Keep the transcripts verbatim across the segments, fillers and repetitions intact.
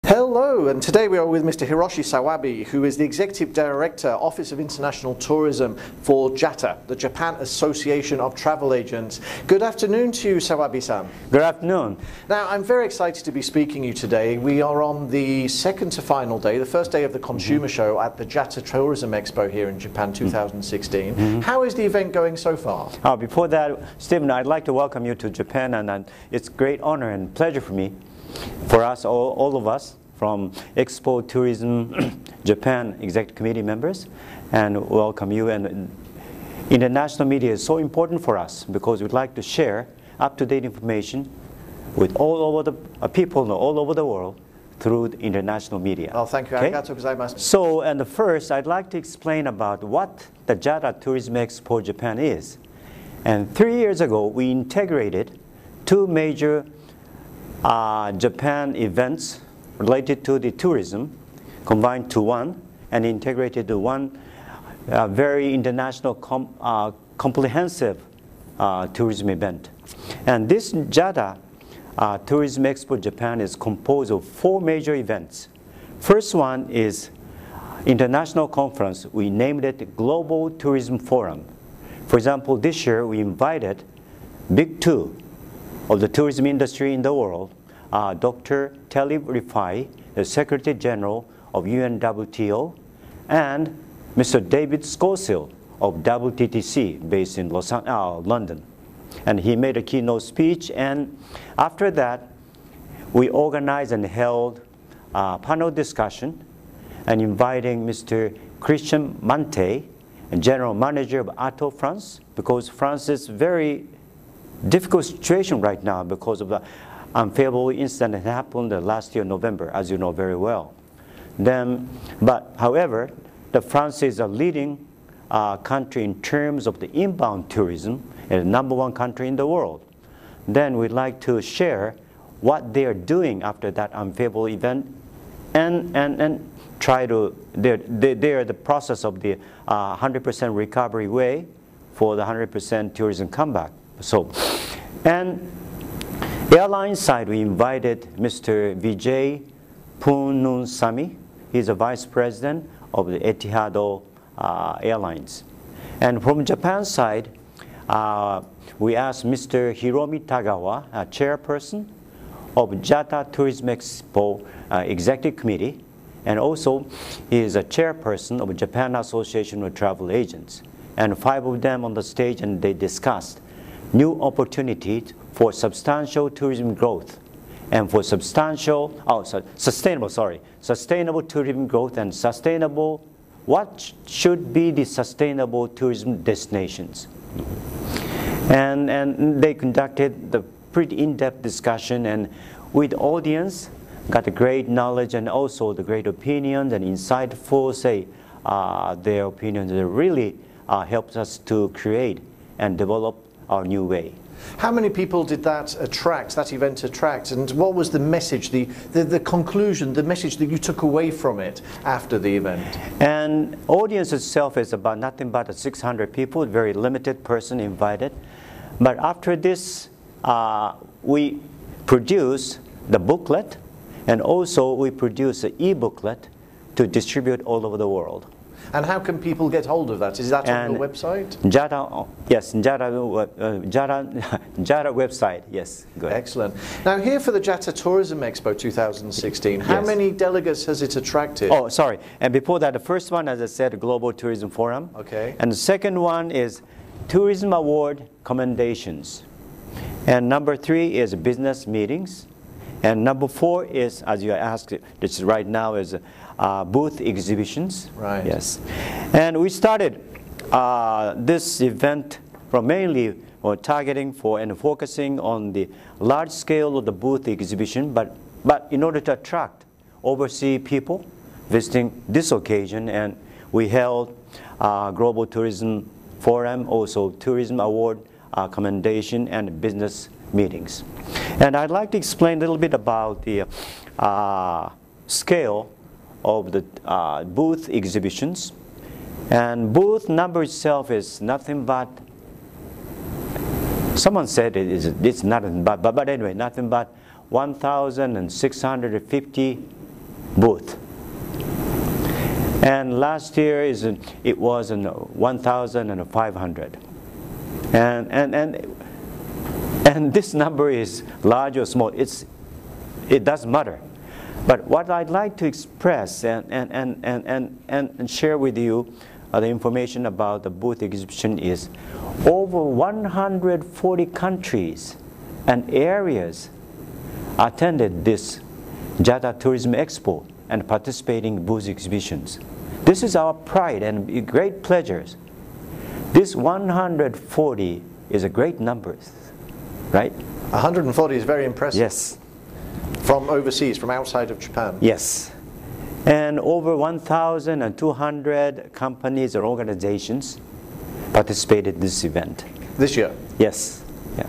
Hello, and today we are with Mister Hiroshi Sawabe, who is the Executive Director, Office of International Tourism for JATA, the Japan Association of Travel Agents. Good afternoon to you, Sawabe-san. Good afternoon. Now, I'm very excited to be speaking to you today. We are on the second to final day, the first day of the consumer mm-hmm. show at the JATA Tourism Expo here in Japan two thousand sixteen. Mm-hmm. How is the event going so far? Uh, before that, Steven, I'd like to welcome you to Japan, and, and it's great honor and pleasure for me, for us, all, all of us, from Expo Tourism Japan Executive Committee members, and welcome you. And international media is so important for us because we'd like to share up-to-date information with all over the uh, people all over the world through the international media. Oh, thank you. Okay? Arigatou gozaimasu. So, and first, I'd like to explain about what the JATA Tourism Expo Japan is. And three years ago, we integrated two major uh, Japan events related to the tourism, combined to one, and integrated to one uh, very international com uh, comprehensive uh, tourism event. And this JATA uh, Tourism Expo Japan is composed of four major events. First one is international conference. We named it Global Tourism Forum. For example, this year we invited big two of the tourism industry in the world, Uh, Doctor Talib Rifai, the Secretary General of U N W T O, and Mister David Schofield of W T T C, based in Los uh, London. And he made a keynote speech, and after that, we organized and held a panel discussion and inviting Mister Christian Mante, General Manager of ATO France, because France is very difficult situation right now because of the unfavorable incident that happened last year in November, as you know very well. Then, but however, the France is a leading uh, country in terms of the inbound tourism, and the number one country in the world. Then we'd like to share what they are doing after that unfavorable event, and and and try to they're they, they are the process of the uh, one hundred percent recovery way for the one hundred percent tourism comeback. So, and airline side, we invited Mister Vijay Poonusamy. He's a vice president of the Etihad uh, Airlines. And from Japan side, uh, we asked Mister Hiromi Tagawa, a chairperson of JATA Tourism Expo uh, Executive Committee, and also he is a chairperson of Japan Association of Travel Agents. And five of them on the stage, and they discussed new opportunities for substantial tourism growth, and for substantial, oh, sorry, sustainable, sorry, sustainable tourism growth and sustainable, what sh should be the sustainable tourism destinations. And, and they conducted the pretty in-depth discussion, and with audience, got a great knowledge and also the great opinions and insightful, say, uh, their opinions that really uh, helps us to create and develop our new way. How many people did that attract, that event attract, and what was the message, the, the, the conclusion, the message that you took away from it after the event? And audience itself is about nothing but six hundred people, very limited person invited. But after this, uh, we produce the booklet, and also we produce an e-booklet to distribute all over the world. And how can people get hold of that? Is that and on your website? JATA, yes, JATA, uh, JATA, JATA website, yes. Good. Excellent. Now here for the JATA Tourism Expo two thousand sixteen, how yes. many delegates has it attracted? Oh, sorry. And before that, the first one, as I said, Global Tourism Forum. Okay. And the second one is Tourism Award Commendations. And number three is business meetings. And number four is, as you asked, this right now is uh, booth exhibitions. Right. Yes. And we started uh, this event from mainly or targeting for and focusing on the large scale of the booth exhibition, but but in order to attract overseas people visiting this occasion, and we held uh, Global Tourism Forum, also Tourism Award uh, Commendation, and business meetings. And I'd like to explain a little bit about the uh, scale of the uh, booth exhibitions. And booth number itself is nothing but, someone said it is, it's nothing but, but, but anyway, nothing but one thousand six hundred fifty booth. And last year is in, it was in one thousand five hundred. And, and, and, and this number is large or small, it's, it doesn't matter. But what I'd like to express and, and, and, and, and, and share with you uh, the information about the booth exhibition is over one hundred forty countries and areas attended this JATA Tourism Expo and participating in booth exhibitions. This is our pride and great pleasures. This one hundred forty is a great number, right? one hundred forty is very impressive. Yes. From overseas, from outside of Japan. Yes. And over one thousand two hundred companies or organizations participated in this event. This year? Yes. Yes.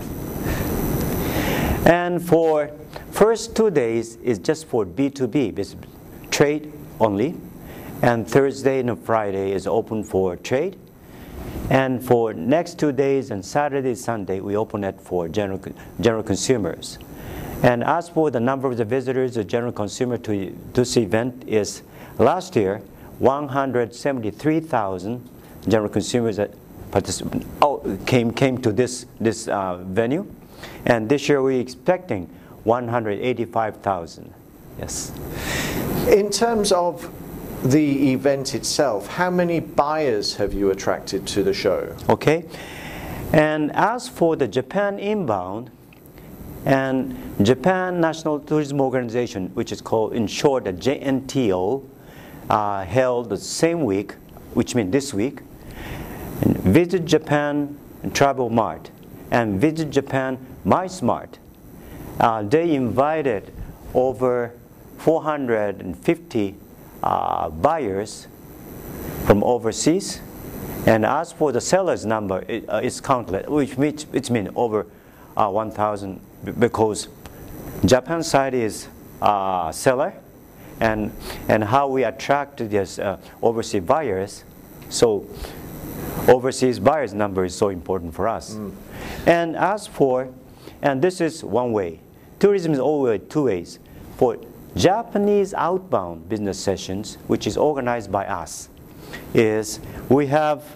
And for first two days is just for B two B, trade only. And Thursday and Friday is open for trade. And for next two days and Saturday, Sunday, we open it for general, general consumers. And as for the number of the visitors, the general consumer to this event is last year, one hundred seventy-three thousand general consumers that particip oh, came, came to this, this uh, venue. And this year we're expecting one hundred eighty-five thousand. Yes. In terms of the event itself, how many buyers have you attracted to the show? Okay. And as for the Japan inbound, and Japan National Tourism Organization, which is called in short the J N T O, uh, held the same week, which means this week, and Visit Japan Travel Mart and Visit Japan My Smart. Uh, they invited over four hundred fifty uh, buyers from overseas, and as for the sellers number, it, uh, it's countless, which means it means over uh, one thousand, because Japan side is uh, seller, and and how we attract these uh, overseas buyers. So overseas buyers number is so important for us. Mm. And as for, and this is one way. Tourism is always two ways. For Japanese outbound business sessions, which is organized by us, is we have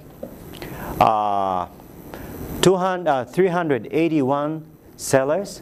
uh, two hundred, uh, three hundred eighty-one sellers.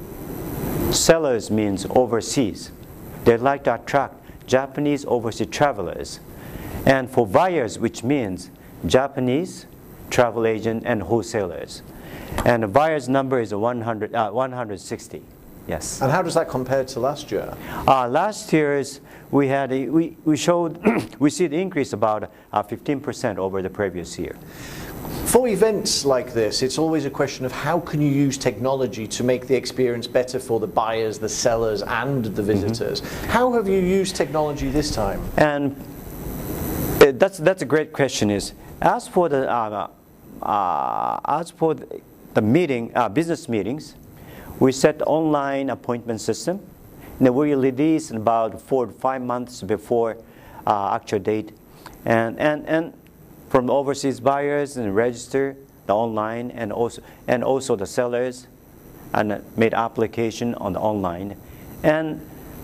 Sellers means overseas. They like to attract Japanese overseas travelers. And for buyers, which means Japanese travel agent and wholesalers. And the buyers number is one hundred, uh, one hundred sixty. Yes. And how does that compare to last year? Uh, last year's we had a, we we showed we see the increase about uh, fifteen percent over the previous year. For events like this, it's always a question of how can you use technology to make the experience better for the buyers, the sellers, and the visitors. Mm-hmm. How have you used technology this time? And uh, that's that's a great question. Is as for the uh, uh, as for the, the meeting uh, business meetings, we set online appointment system. And we release about four to five months before uh, actual date, and and and. From overseas buyers and register the online, and also and also the sellers and made application on the online, and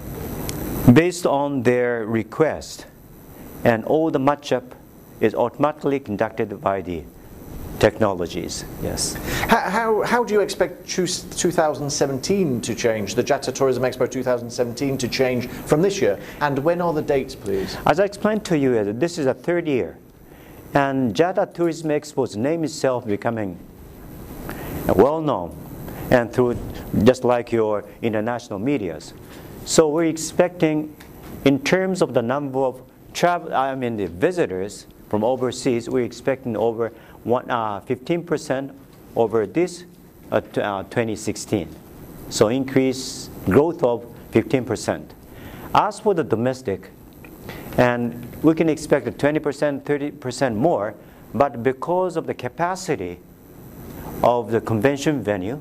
based on their request, and all the matchup is automatically conducted by the technologies. Yes. How, how, how do you expect two thousand seventeen to change, the JATA Tourism Expo two thousand seventeen to change from this year, and when are the dates, please? As I explained to you, this is a third year. And JATA Tourism Expo's name itself becoming well known, and through just like your international medias. So we're expecting, in terms of the number of travel, I mean the visitors from overseas, we're expecting over one, uh, fifteen percent over this uh, uh, twenty sixteen. So increase growth of fifteen percent. As for the domestic, and we can expect a twenty percent, thirty percent more, but because of the capacity of the convention venue,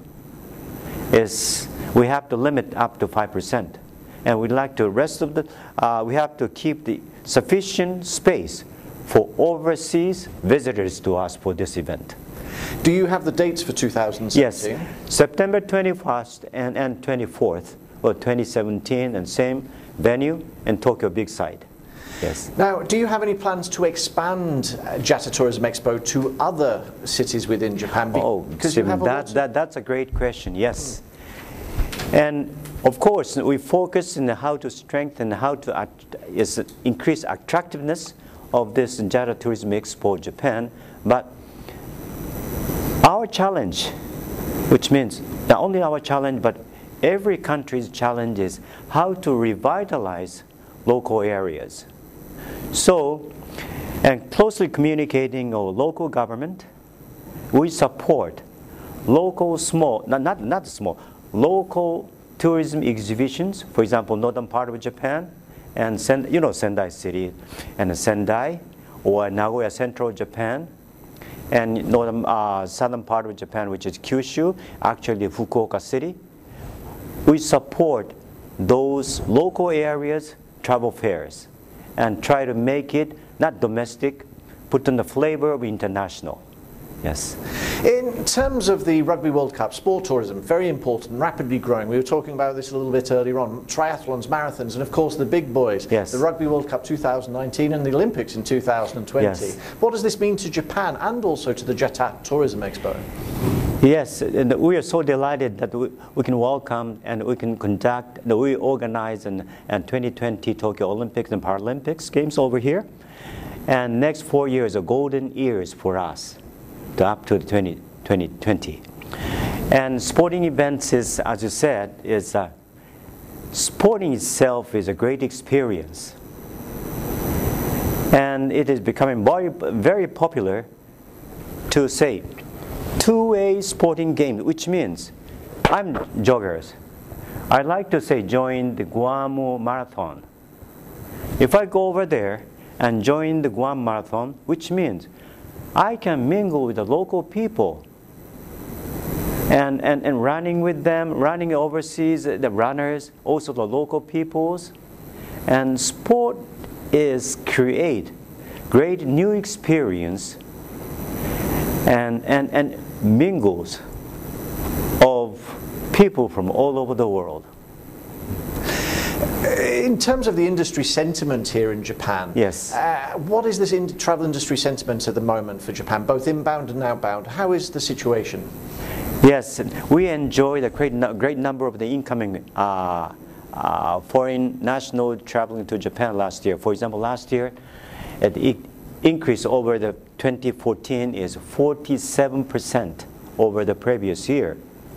is we have to limit up to five percent. And we'd like to rest of the, uh, we have to keep the sufficient space for overseas visitors to us for this event. Do you have the dates for two thousand seventeen? Yes, September twenty-first and, and twenty-fourth, for twenty seventeen, and same venue in Tokyo Big Side. Yes. Now, do you have any plans to expand uh, JATA Tourism Expo to other cities within Japan? Be Oh, Steven, that, that, that's a great question, yes. Mm. And of course, we focus on how to strengthen, how to at, is increase attractiveness of this JATA Tourism Expo Japan, but our challenge, which means not only our challenge, but every country's challenge is how to revitalize local areas. So, and closely communicating our local government, we support local small, not, not, not small, local tourism exhibitions, for example, northern part of Japan, and Sen, you know Sendai City, and Sendai, or Nagoya Central Japan, and northern, uh, southern part of Japan, which is Kyushu, actually Fukuoka City. We support those local areas travel fairs and try to make it not domestic, put in the flavor of international. Yes. In terms of the Rugby World Cup, sport tourism, very important, rapidly growing. We were talking about this a little bit earlier on. Triathlons, marathons, and of course the big boys. Yes. The Rugby World Cup two thousand nineteen and the Olympics in two thousand twenty. Yes. What does this mean to Japan and also to the JATA Tourism Expo? Yes, and we are so delighted that we, we can welcome and we can conduct, that we organize and, and twenty twenty Tokyo Olympics and Paralympics Games over here. And next four years are golden years for us, to up to twenty twenty. And sporting events is, as you said, is uh, sporting itself is a great experience. And it is becoming very, very popular to say, two-way sporting game, which means I'm joggers. I like to say join the Guam Marathon. If I go over there and join the Guam Marathon, which means I can mingle with the local people and, and, and running with them, running overseas, the runners, also the local peoples. And sport is create great new experience and, and, and mingles of people from all over the world. In terms of the industry sentiment here in Japan, yes. uh, what is this in travel industry sentiment at the moment for Japan, both inbound and outbound? How is the situation? Yes, we enjoy the great, great number of the incoming uh, uh, foreign national traveling to Japan last year. For example, last year, it increased over the twenty fourteen is forty-seven percent over the previous year.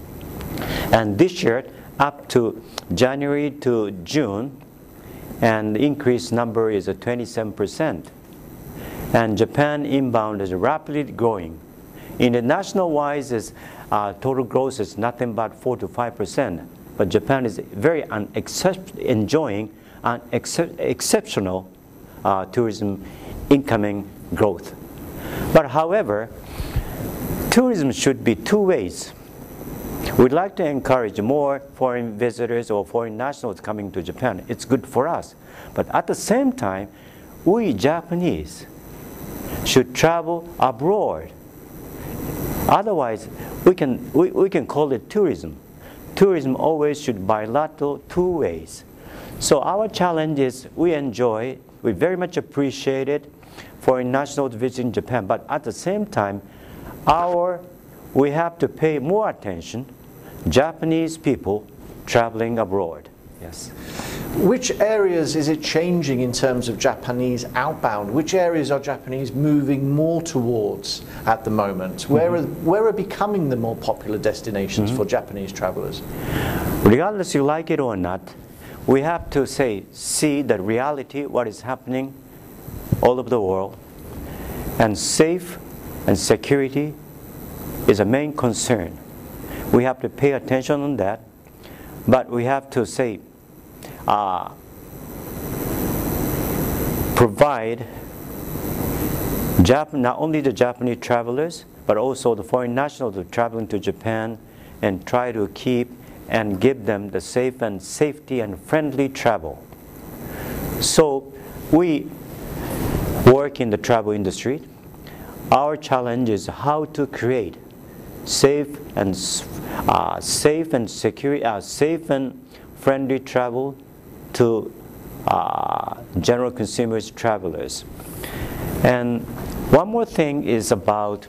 And this year, up to January to June, and the increased number is at twenty-seven percent. And Japan inbound is rapidly growing. International-wise, is uh, total growth is nothing but four to five percent. But Japan is very un enjoying an ex exceptional uh, tourism incoming growth. But however, tourism should be two ways. We'd like to encourage more foreign visitors or foreign nationals coming to Japan. It's good for us. But at the same time, we Japanese should travel abroad. Otherwise, we can, we, we can call it tourism. Tourism always should bilateral two ways. So our challenge is we enjoy, we very much appreciate it, foreign nationals visiting Japan, but at the same time, our, we have to pay more attention Japanese people traveling abroad. Yes. Which areas is it changing in terms of Japanese outbound? Which areas are Japanese moving more towards at the moment? Mm-hmm. Where are, where are becoming the more popular destinations mm-hmm. for Japanese travelers? Regardless you like it or not, we have to say, see the reality, what is happening all over the world, and safe and security is a main concern. We have to pay attention on that, but we have to say, uh, provide Jap not only the Japanese travelers, but also the foreign nationals who are traveling to Japan, and try to keep and give them the safe and safety and friendly travel. So we work in the travel industry. Our challenge is how to create safe and uh, safe and secure, uh, safe and friendly travel to uh, general consumers, travelers. And one more thing is about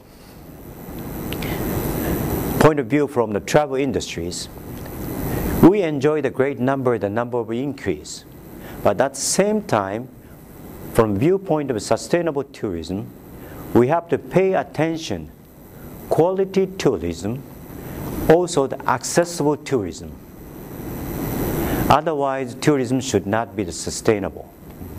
point of view from the travel industries. We enjoy the great number, the number will increase. But at the same time, from viewpoint of sustainable tourism, we have to pay attention, quality tourism, also the accessible tourism. Otherwise, tourism should not be sustainable.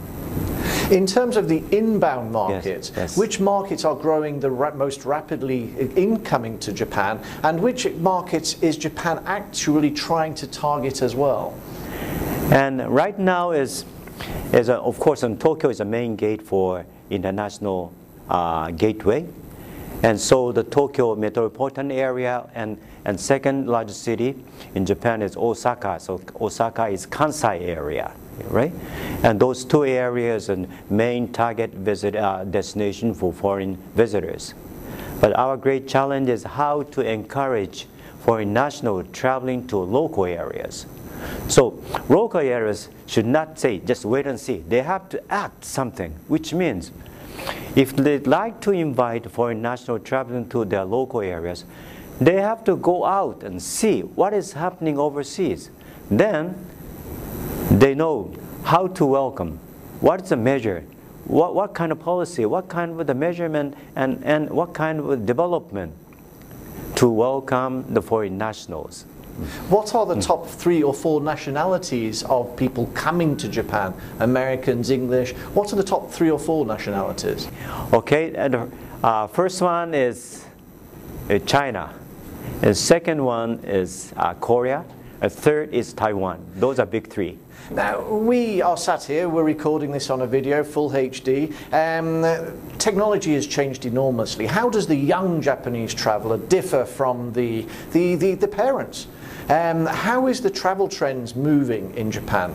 In terms of the inbound markets, yes, yes. which markets are growing the ra most rapidly incoming to Japan, and which markets is Japan actually trying to target as well? And right now is, is a, of course, in Tokyo is a main gate for international uh, gateway. And so the Tokyo metropolitan area and, and second largest city in Japan is Osaka. So Osaka is Kansai area, right? And those two areas are main target visit uh, destination for foreign visitors. But our great challenge is how to encourage foreign nationals traveling to local areas. So local areas should not say, just wait and see. They have to act something, which means if they'd like to invite foreign national traveling to their local areas, they have to go out and see what is happening overseas. Then they know how to welcome, what's the measure, what, what kind of policy, what kind of the measurement, and, and what kind of development to welcome the foreign nationals. What are the top three or four nationalities of people coming to Japan? Americans, English. What are the top three or four nationalities? Okay, and uh, first one is uh, China. The second one is uh, Korea. A third is Taiwan. Those are big three. Now, we are sat here, we're recording this on a video, full H D. Um, technology has changed enormously. How does the young Japanese traveller differ from the, the, the, the parents? Um, how is the travel trends moving in Japan?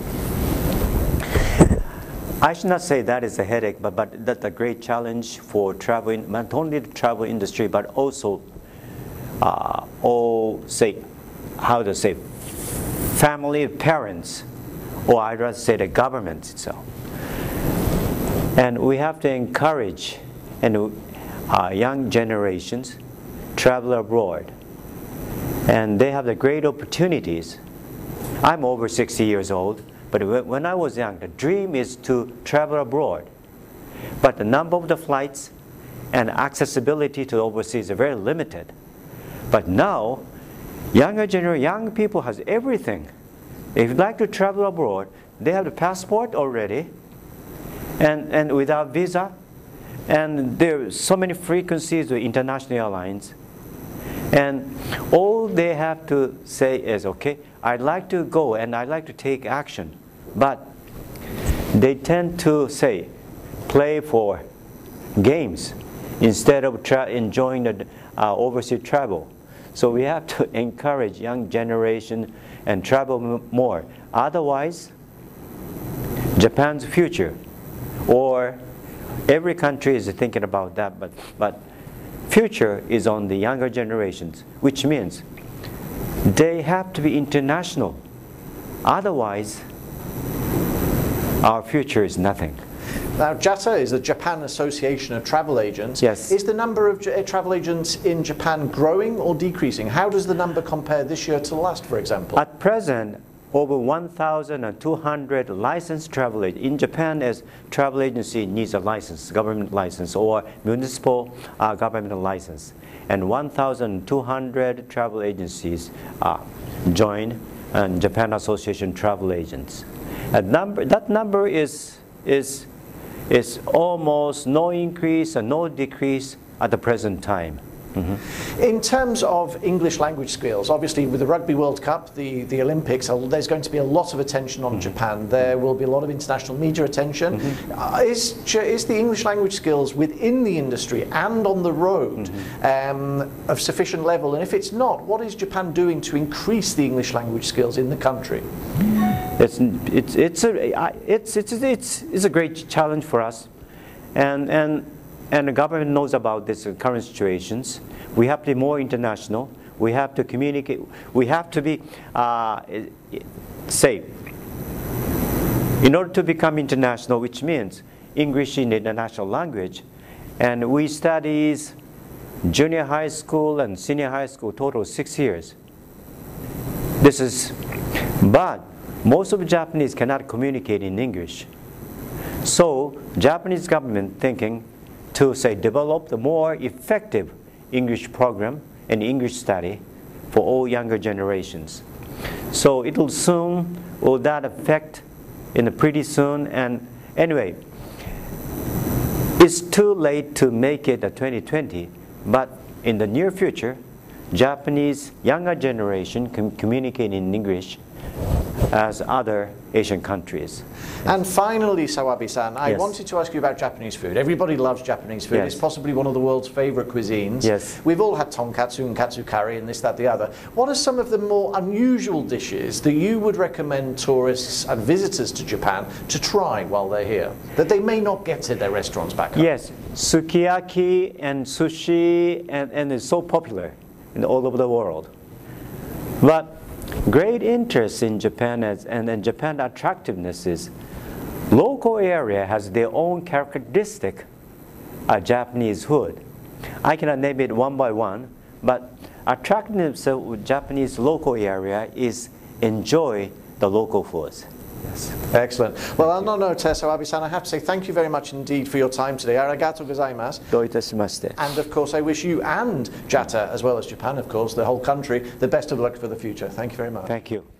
I should not say that is a headache, but, but that's a great challenge for traveling, not only the travel industry, but also uh, all, say, how to say, family, parents, or I'd rather say the government itself. And we have to encourage and uh, young generations travel abroad. And they have the great opportunities. I'm over sixty years old, but when I was young, the dream is to travel abroad. But the number of the flights and accessibility to overseas are very limited. But now, younger generation, young people has everything. If you'd like to travel abroad, they have the passport already, and, and without visa, and there are so many frequencies with international airlines. And all they have to say is, okay, I'd like to go and I'd like to take action. But they tend to say, play for games instead of tra enjoying the uh, overseas travel. So we have to encourage young generation and travel m more. Otherwise, Japan's future, or every country is thinking about that, but, but future is on the younger generations, which means they have to be international. Otherwise, our future is nothing. Now, JATA is the Japan Association of Travel Agents. Yes. Is the number of travel agents in Japan growing or decreasing? How does the number compare this year to last, for example? At present, over one thousand two hundred licensed travel agents. In Japan, as travel agency needs a license, government license, or municipal uh, government license. And one thousand two hundred travel agencies uh, join uh, Japan Association Travel Agents. That number, that number is, is, is almost no increase and no decrease at the present time. Mm-hmm. In terms of English language skills, obviously with the Rugby World Cup, the, the Olympics, there's going to be a lot of attention on mm-hmm. Japan. There will be a lot of international media attention. Mm-hmm. uh, is, is the English language skills within the industry and on the road mm-hmm. um, of sufficient level? And if it's not, what is Japan doing to increase the English language skills in the country? It's, it's, it's, a, it's, it's, it's, it's a great challenge for us. And, and And the government knows about this current situations. We have to be more international. we have to communicate, we have to be uh, safe. In order to become international, which means English is the international language, and we study junior high school and senior high school, total six years. This is, but most of the Japanese cannot communicate in English. So Japanese government thinking to say develop the more effective English program and English study for all younger generations. So it will soon, will that affect in the pretty soon, and anyway, it's too late to make it a twenty twenty, but in the near future, Japanese younger generation can communicate in English as other Asian countries. And finally, Sawabe-san, I yes. wanted to ask you about Japanese food. Everybody loves Japanese food. Yes. It's possibly one of the world's favorite cuisines. Yes. We've all had tonkatsu and katsu curry and this, that, the other. What are some of the more unusual dishes that you would recommend tourists and visitors to Japan to try while they're here, that they may not get to their restaurants back home? Yes, sukiyaki and sushi, and, and it's so popular in all over the world. But great interest in Japan is, and in Japan attractiveness is local area has their own characteristic uh, Japanese food. I cannot name it one by one, but attractiveness of Japanese local area is enjoy the local foods. Yes. Excellent. Well, on that note, Sawabe-san, I have to say thank you very much indeed for your time today. Arigato gozaimasu. Do itashimashite. And of course, I wish you and JATA, as well as Japan, of course, the whole country, the best of luck for the future. Thank you very much. Thank you.